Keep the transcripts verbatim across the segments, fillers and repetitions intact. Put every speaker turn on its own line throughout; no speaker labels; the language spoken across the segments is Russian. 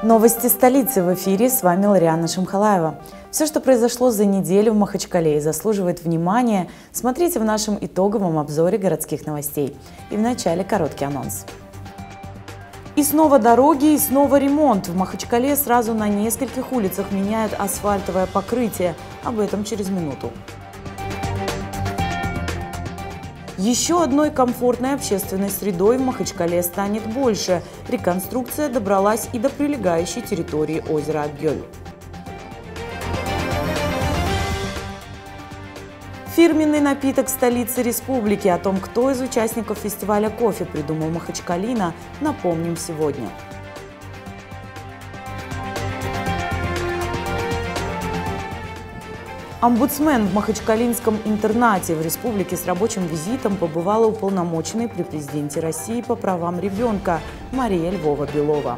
Новости столицы в эфире, с вами Лариана Шамхалаева. Все, что произошло за неделю в Махачкале и заслуживает внимания, смотрите в нашем итоговом обзоре городских новостей. И вначале короткий анонс. И снова дороги, и снова ремонт. В Махачкале сразу на нескольких улицах меняют асфальтовое покрытие. Об этом через минуту. Еще одной комфортной общественной средой в Махачкале станет больше. Реконструкция добралась и до прилегающей территории озера Акгёль. Фирменный напиток столицы республики. О том, кто из участников фестиваля кофе придумал Махачкалина, напомним сегодня. Омбудсмен в махачкалинском интернате в республике с рабочим визитом побывала уполномоченный при президенте России по правам ребенка Мария Львова-Белова.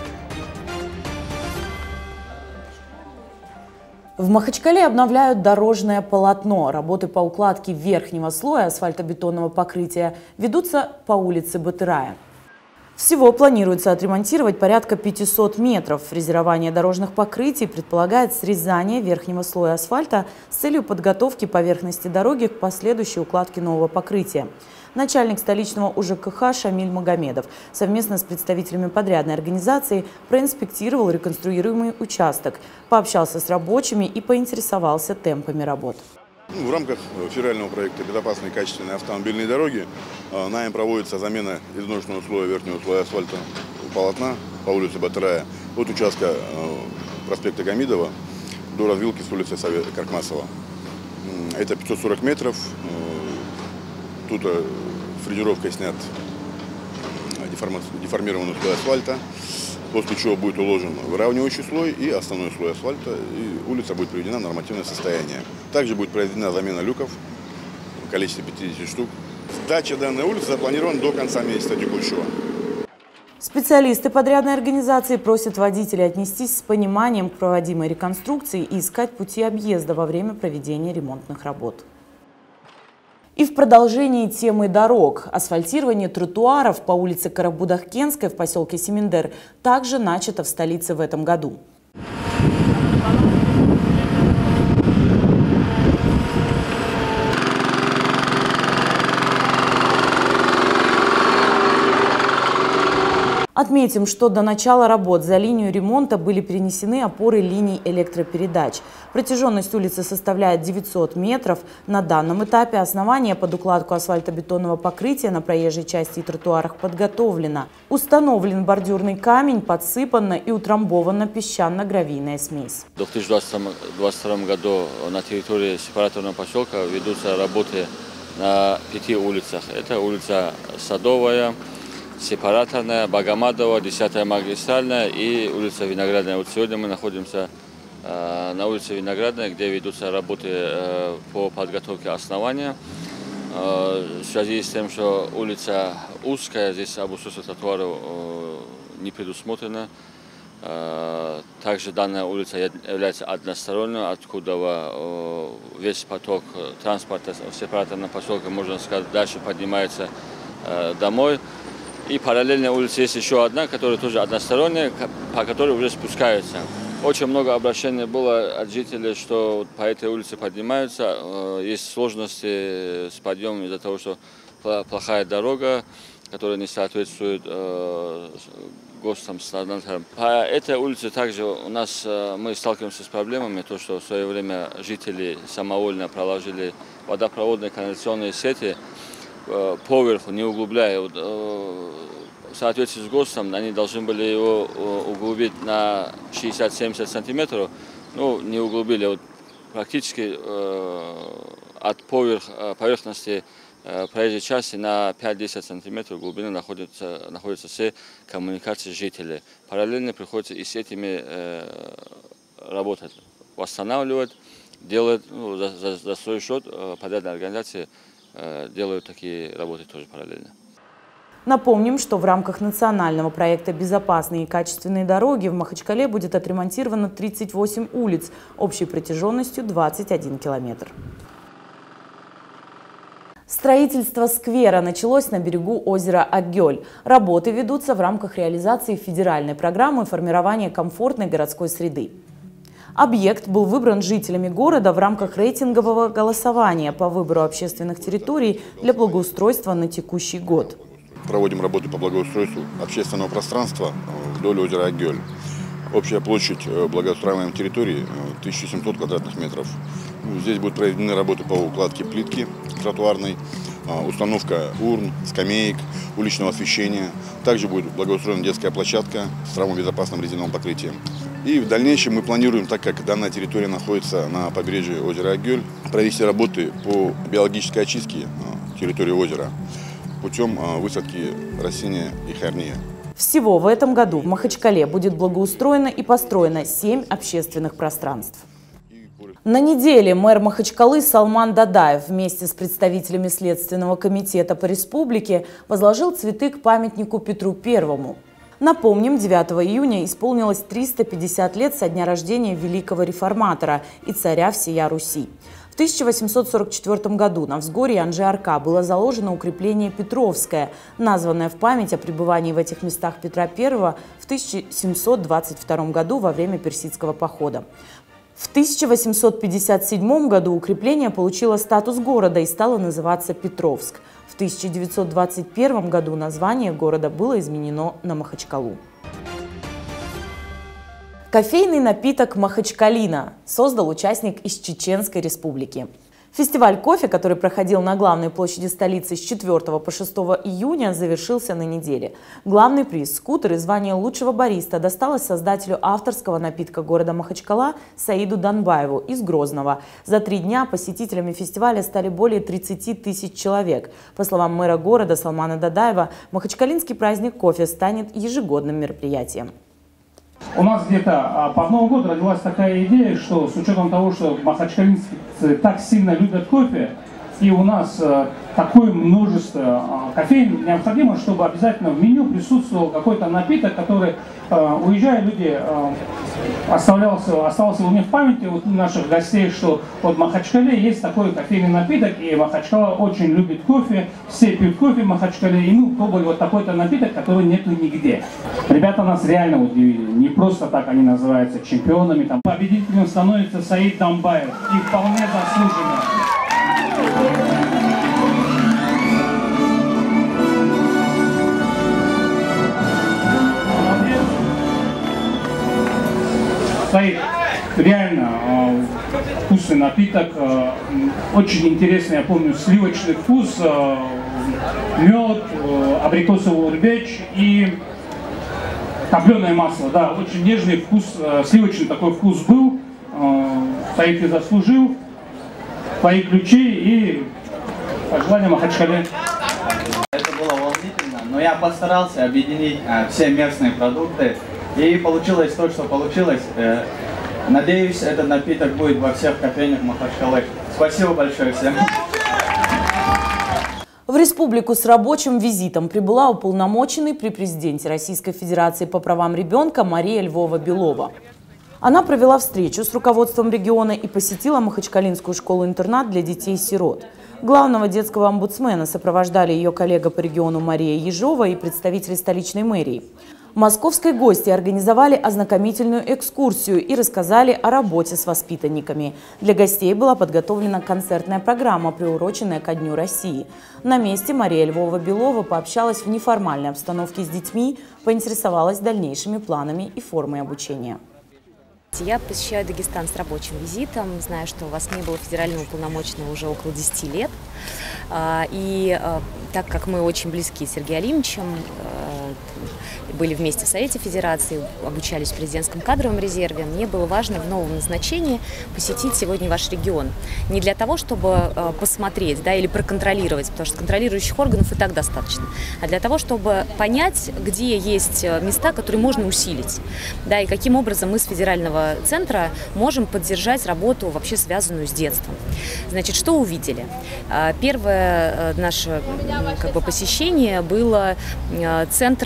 В Махачкале обновляют дорожное полотно. Работы по укладке верхнего слоя асфальтобетонного покрытия ведутся по улице Батырая. Всего планируется отремонтировать порядка пятисот метров. Фрезерование дорожных покрытий предполагает срезание верхнего слоя асфальта с целью подготовки поверхности дороги к последующей укладке нового покрытия. Начальник столичного УЖКХ Шамиль Магомедов совместно с представителями подрядной организации проинспектировал реконструируемый участок, пообщался с рабочими и поинтересовался темпами работ.
В рамках федерального проекта «Безопасные и качественные автомобильные дороги» нами проводится замена изношенного слоя верхнего слоя асфальта полотна по улице Батырая от участка проспекта Гамидова до развилки с улицы Каркмасова. Это пятьсот сорок метров. Тут фрезеровкой снят деформированный слой асфальта, после чего будет уложен выравнивающий слой и основной слой асфальта, и улица будет приведена в нормативное состояние. Также будет проведена замена люков в количестве пятидесяти штук. Сдача данной улицы запланирована до конца месяца текущего.
Специалисты подрядной организации просят водителей отнестись с пониманием к проводимой реконструкции и искать пути объезда во время проведения ремонтных работ. И в продолжении темы дорог. Асфальтирование тротуаров по улице Карабудах-Кенской в поселке Семендер также начато в столице в этом году. Отметим, что до начала работ за линию ремонта были перенесены опоры линий электропередач. Протяженность улицы составляет девятьсот метров. На данном этапе основание под укладку асфальтобетонного покрытия на проезжей части и тротуарах подготовлено. Установлен бордюрный камень, подсыпана и утрамбована песчано-гравийная смесь.
В две тысячи двадцать втором году на территории сепараторного поселка ведутся работы на пяти улицах. Это улица Садовая, Сепараторная, Багамадова, десятая магистральная и улица Виноградная. Вот сегодня мы находимся э, на улице Виноградная, где ведутся работы э, по подготовке основания. Э, в связи с тем, что улица узкая, здесь обустройство тротуара э, не предусмотрено. Э, также данная улица является односторонней, откуда э, весь поток транспорта в сепараторном поселке, можно сказать, дальше поднимается э, домой. И параллельно улице есть еще одна, которая тоже односторонняя, по которой уже спускаются. Очень много обращений было от жителей, что по этой улице поднимаются. Есть сложности с подъемом из-за того, что плохая дорога, которая не соответствует ГОСТам, стандартам. По этой улице также у нас мы сталкиваемся с проблемами, то, что в свое время жители самовольно проложили водопроводные канализационные сети, поверху, не углубляя. В соответствии с ГОСТом они должны были его углубить на шестьдесят-семьдесят сантиметров, ну, не углубили. Вот практически э, от поверх, поверхности э, проезжей части на пять-десять сантиметров глубины находятся, находятся все коммуникации жителей. Параллельно приходится и с этими э, работать, восстанавливать, делать, ну, за, за, за свой счет э, подрядной организации делают такие работы тоже параллельно.
Напомним, что в рамках национального проекта «Безопасные и качественные дороги» в Махачкале будет отремонтировано тридцать восемь улиц общей протяженностью двадцать один километр. Строительство сквера началось на берегу озера Аггёль. Работы ведутся в рамках реализации федеральной программы формирования комфортной городской среды. Объект был выбран жителями города в рамках рейтингового голосования по выбору общественных территорий для благоустройства на текущий год.
Проводим работы по благоустройству общественного пространства вдоль озера Аггёль. Общая площадь благоустраиваемой территории тысяча семьсот квадратных метров. Здесь будут проведены работы по укладке плитки тротуарной, установка урн, скамеек, уличного освещения. Также будет благоустроена детская площадка с травмобезопасным резиновым покрытием. И в дальнейшем мы планируем, так как данная территория находится на побережье озера Аггёль, провести работы по биологической очистке территории озера путем высадки растения ихорния.
Всего в этом году в Махачкале будет благоустроено и построено семь общественных пространств. На неделе мэр Махачкалы Салман Дадаев вместе с представителями Следственного комитета по республике возложил цветы к памятнику Петру Первому. Напомним, девятого июня исполнилось триста пятьдесят лет со дня рождения великого реформатора и царя всея Руси. В тысяча восемьсот сорок четвёртом году на взгорье Анжи-Арка было заложено укрепление Петровское, названное в память о пребывании в этих местах Петра Первого в тысяча семьсот двадцать втором году во время персидского похода. В тысяча восемьсот пятьдесят седьмом году укрепление получило статус города и стало называться Петровск. В тысяча девятьсот двадцать первом году название города было изменено на Махачкалу. Кофейный напиток «Махачкалина» создал участник из Чеченской Республики. Фестиваль кофе, который проходил на главной площади столицы с четвёртого по шестое июня, завершился на неделе. Главный приз – скутер и звание лучшего бариста досталось создателю авторского напитка города Махачкала Саиду Данбаеву из Грозного. За три дня посетителями фестиваля стали более тридцати тысяч человек. По словам мэра города Салмана Дадаева, махачкалинский праздник кофе станет ежегодным мероприятием.
У нас где-то под Новый год родилась такая идея, что с учетом того, что махачкалинцы так сильно любят кофе, и у нас такое множество кофеин, необходимо, чтобы обязательно в меню присутствовал какой-то напиток, который, уезжая, люди оставлялся, остался у них в памяти, у наших гостей, что вот в Махачкале есть такой кофейный напиток, и Махачкала очень любит кофе, все пьют кофе в Махачкале, и ну, пробовали вот такой-то напиток, который нету нигде. Ребята нас реально удивили, не просто так они называются чемпионами, там победителем становится Саид Данбаев, и вполне заслуженно. Саид, реально э, вкусный напиток, э, очень интересный, я помню, сливочный вкус, э, мед, э, абрикосовый урбеч и топленое масло. Да, очень нежный вкус, э, сливочный такой вкус был. Э, Саид, ты заслужил. Твои ключи и пожелания Махачкале.
Это было волнительно, но я постарался объединить э, все местные продукты. И получилось то, что получилось. Надеюсь, этот напиток будет во всех кофейнях Махачкалы. Спасибо большое всем.
В республику с рабочим визитом прибыла уполномоченный при президенте Российской Федерации по правам ребенка Мария Львова-Белова. Она провела встречу с руководством региона и посетила Махачкалинскую школу-интернат для детей-сирот. Главного детского омбудсмена сопровождали ее коллега по региону Мария Ежова и представители столичной мэрии. Московские гости организовали ознакомительную экскурсию и рассказали о работе с воспитанниками. Для гостей была подготовлена концертная программа, приуроченная ко Дню России. На месте Мария Львова-Белова пообщалась в неформальной обстановке с детьми, поинтересовалась дальнейшими планами и формой обучения.
Я посещаю Дагестан с рабочим визитом, знаю, что у вас не было федерального уполномоченного уже около десяти лет. И так как мы очень близки с Сергеем Алимовичем, были вместе в Совете Федерации, обучались в президентском кадровом резерве, мне было важно в новом назначении посетить сегодня ваш регион. Не для того, чтобы посмотреть, да, или проконтролировать, потому что контролирующих органов и так достаточно, а для того, чтобы понять, где есть места, которые можно усилить, да, и каким образом мы с федерального центра можем поддержать работу, вообще связанную с детством. Значит, что увидели? Первое наше как бы, посещение было центра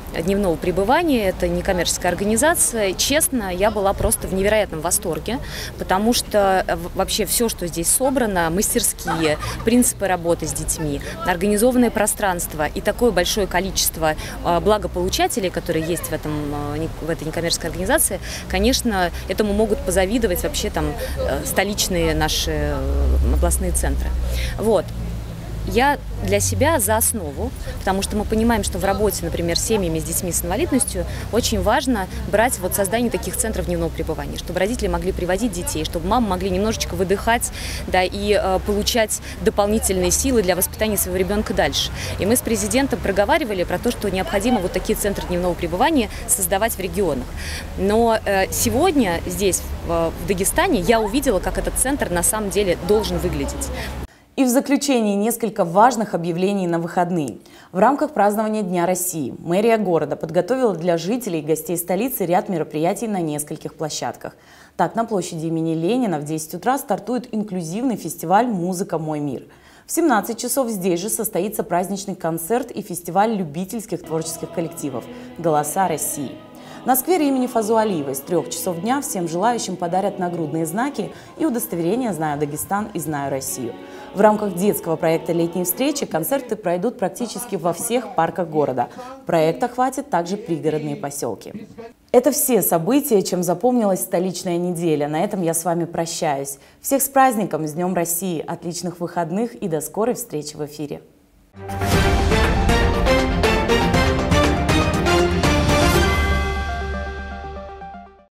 дневного пребывания. Это некоммерческая организация. Честно, я была просто в невероятном восторге, потому что вообще все, что здесь собрано, мастерские, принципы работы с детьми, организованное пространство и такое большое количество благополучателей, которые есть в, этом, в этой некоммерческой организации, конечно, этому могут позавидовать вообще там столичные наши областные центры. Вот. Я для себя за основу, потому что мы понимаем, что в работе, например, с семьями с детьми с инвалидностью очень важно брать вот создание таких центров дневного пребывания, чтобы родители могли привозить детей, чтобы мамы могли немножечко выдыхать, да, и э, получать дополнительные силы для воспитания своего ребенка дальше. И мы с президентом проговаривали про то, что необходимо вот такие центры дневного пребывания создавать в регионах. Но э, сегодня здесь, э, в Дагестане, я увидела, как этот центр на самом деле должен выглядеть.
И в заключении несколько важных объявлений на выходные. В рамках празднования Дня России мэрия города подготовила для жителей и гостей столицы ряд мероприятий на нескольких площадках. Так, на площади имени Ленина в десять утра стартует инклюзивный фестиваль «Музыка. Мой мир». В семнадцать часов здесь же состоится праздничный концерт и фестиваль любительских творческих коллективов «Голоса России». На сквере имени Фазу Алиевой с трех часов дня всем желающим подарят нагрудные знаки и удостоверения «Знаю Дагестан» и «Знаю Россию». В рамках детского проекта «Летние встречи» концерты пройдут практически во всех парках города. Проект охватит также пригородные поселки. Это все события, чем запомнилась столичная неделя. На этом я с вами прощаюсь. Всех с праздником, с Днем России, отличных выходных и до скорой встречи в эфире.